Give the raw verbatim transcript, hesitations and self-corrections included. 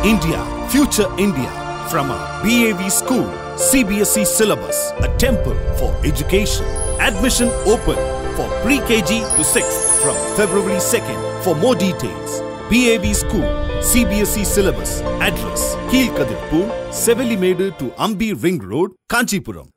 India, Future India from a B A V school, C B S E syllabus, a temple for education. Admission open for pre-K G to sixth from February second. For more details, B A V school, C B S E syllabus, address, Keelkadirpur, Sevelimedu to Ambi Ring Road, Kanchipuram.